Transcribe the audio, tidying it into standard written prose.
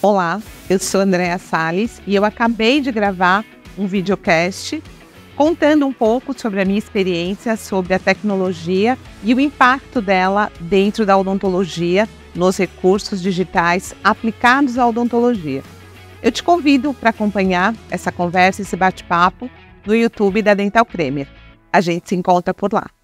Olá, eu sou Andréa Salles e eu acabei de gravar um videocast contando um pouco sobre a minha experiência sobre a tecnologia e o impacto dela dentro da odontologia, nos recursos digitais aplicados à odontologia. Eu te convido para acompanhar essa conversa, esse bate-papo no YouTube da Dental Premier. A gente se encontra por lá.